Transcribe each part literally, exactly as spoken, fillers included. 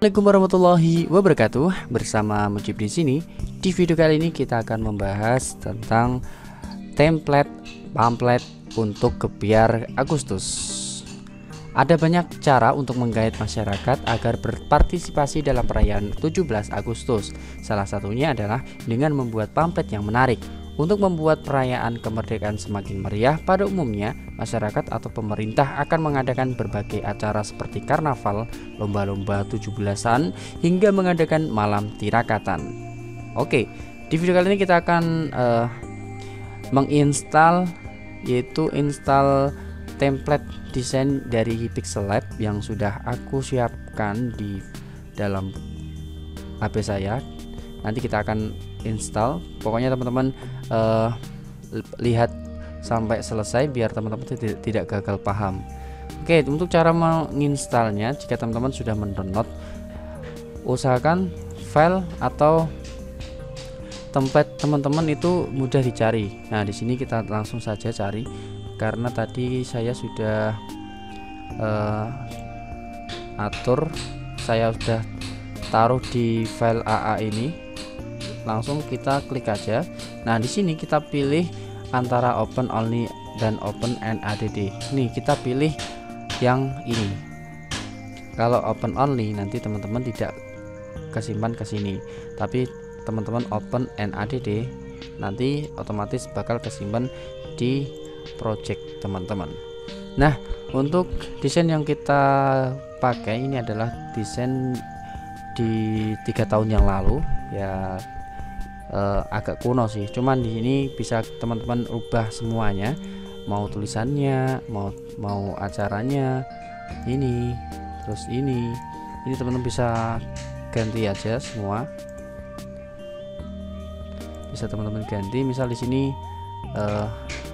Assalamualaikum warahmatullahi wabarakatuh. Bersama Mujib di sini. Di video kali ini kita akan membahas tentang template pamflet untuk Gebyar Agustus. Ada banyak cara untuk menggait masyarakat agar berpartisipasi dalam perayaan tujuh belas Agustus. Salah satunya adalah dengan membuat pamflet yang menarik. Untuk membuat perayaan kemerdekaan semakin meriah, pada umumnya masyarakat atau pemerintah akan mengadakan berbagai acara seperti karnaval, lomba-lomba tujuh belasan, hingga mengadakan malam tirakatan. Oke, di video kali ini kita akan uh, menginstal, yaitu install template desain dari Pixel Lab yang sudah aku siapkan di dalam H P saya. Nanti kita akan install. Pokoknya teman-teman uh, lihat sampai selesai biar teman-teman tidak, tidak gagal paham. Oke, untuk cara menginstalnya, jika teman-teman sudah mendownload, usahakan file atau template teman-teman itu mudah dicari. Nah, di sini kita langsung saja cari, karena tadi saya sudah uh, atur, saya sudah taruh di file A A ini. Langsung kita klik aja. Nah, di sini kita pilih antara open only dan open and add. Nih, kita pilih yang ini. Kalau open only nanti teman-teman tidak kesimpan ke sini, tapi teman-teman open and add nanti otomatis bakal kesimpan di project teman-teman. Nah, untuk desain yang kita pakai ini adalah desain di tiga tahun yang lalu ya. Uh, agak kuno sih, cuman di sini bisa teman-teman ubah semuanya, mau tulisannya, mau mau acaranya, ini terus ini ini teman-teman bisa ganti aja semua, bisa teman-teman ganti. Misal di sini uh,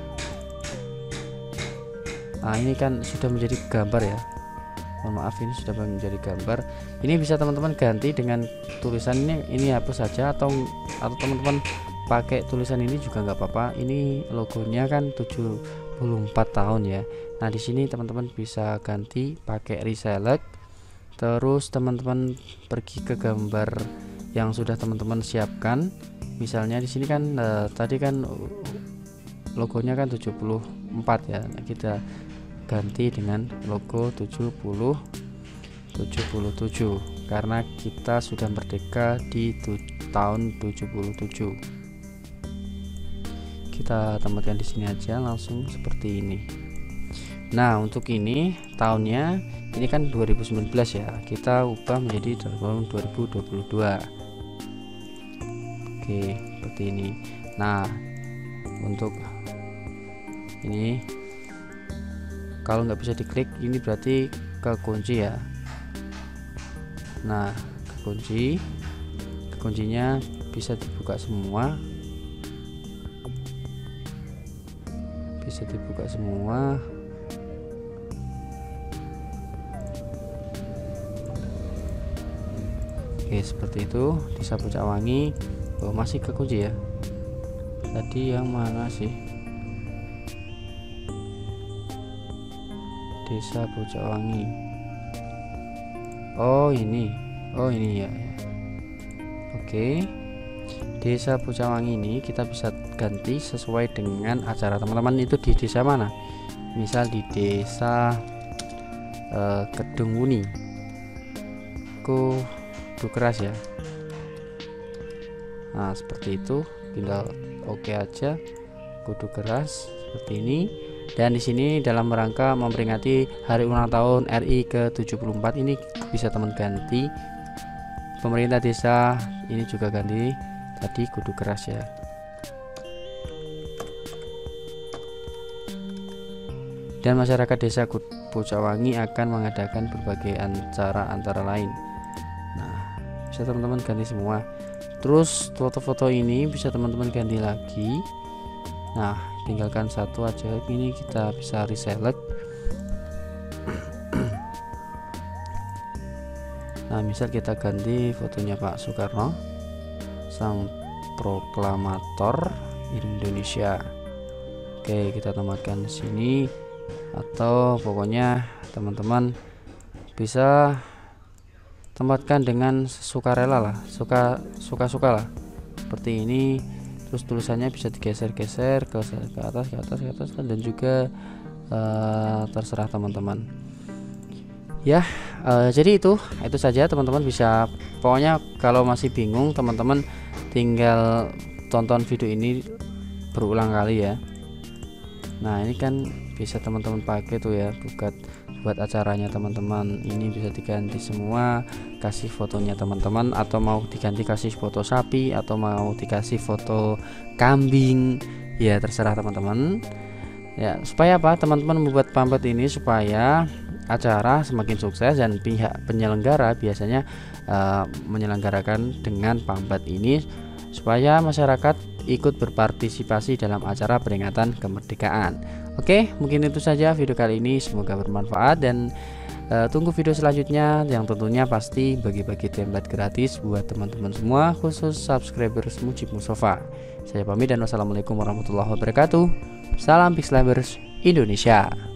nah ini kan sudah menjadi gambar ya, mohon maaf ini sudah menjadi gambar. Ini bisa teman-teman ganti dengan tulisan ini, ini hapus saja, atau atau teman-teman pakai tulisan ini juga nggak apa-apa. Ini logonya kan tujuh puluh empat tahun ya. Nah, di sini teman-teman bisa ganti pakai reselect. Terus teman-teman pergi ke gambar yang sudah teman-teman siapkan. Misalnya di sini kan eh, tadi kan logonya kan tujuh puluh empat ya. Nah, kita ganti dengan logo tujuh puluh tujuh karena kita sudah merdeka di tahun tujuh puluh tujuh. Kita tambahkan di sini aja langsung seperti ini. Nah, untuk ini tahunnya ini kan dua ribu sembilan belas ya, kita ubah menjadi tahun dua ribu dua puluh dua. Oke, seperti ini. Nah, untuk ini kalau nggak bisa diklik ini berarti kekunci ya. Nah, kekunci kuncinya bisa dibuka semua, bisa dibuka semua. Oke, seperti itu. Desa Pucakwangi. Oh, masih kekunci ya, tadi yang mana sih? Desa Pucakwangi. Oh, ini. Oh, ini ya. Oke, Desa Pucakwangi ini kita bisa ganti sesuai dengan acara teman-teman itu di desa mana. Misal di desa uh, Kedung Wuni, Kudu Keras ya. Nah, seperti itu, tinggal oke aja, Kudu Keras seperti ini. Dan di sini dalam rangka memperingati hari ulang tahun R I ke tujuh puluh empat ini bisa teman ganti. Pemerintah desa ini juga ganti tadi Kudu Keras ya. Dan masyarakat desa Pucakwangi akan mengadakan berbagai acara antara lain. Nah, bisa teman-teman ganti semua. Terus foto-foto ini bisa teman-teman ganti lagi. Nah, tinggalkan satu aja, ini kita bisa reselect. Nah, misal kita ganti fotonya Pak Soekarno, sang proklamator Indonesia. Oke, kita tambahkan di sini, atau pokoknya teman-teman bisa tempatkan dengan sukarela lah, suka suka suka lah, seperti ini. Terus tulisannya bisa digeser-geser ke, ke atas ke atas ke atas dan juga uh, terserah teman-teman ya. Uh, jadi itu itu saja teman-teman. Bisa pokoknya kalau masih bingung teman-teman tinggal tonton video ini berulang kali ya. Nah ini kan bisa teman-teman pakai tuh ya buat buat acaranya teman-teman. Ini bisa diganti semua, kasih fotonya teman-teman, atau mau diganti kasih foto sapi, atau mau dikasih foto kambing, ya terserah teman-teman ya. Supaya apa teman-teman membuat pamflet ini supaya acara semakin sukses, dan pihak penyelenggara biasanya uh, menyelenggarakan dengan pamflet ini supaya masyarakat ikut berpartisipasi dalam acara peringatan kemerdekaan. Oke, mungkin itu saja video kali ini, semoga bermanfaat, dan uh, tunggu video selanjutnya yang tentunya pasti bagi-bagi template gratis buat teman-teman semua, khusus subscribers Mujib Mustafa. Saya pamit dan wassalamualaikum warahmatullahi wabarakatuh. Salam Pixelabers Indonesia.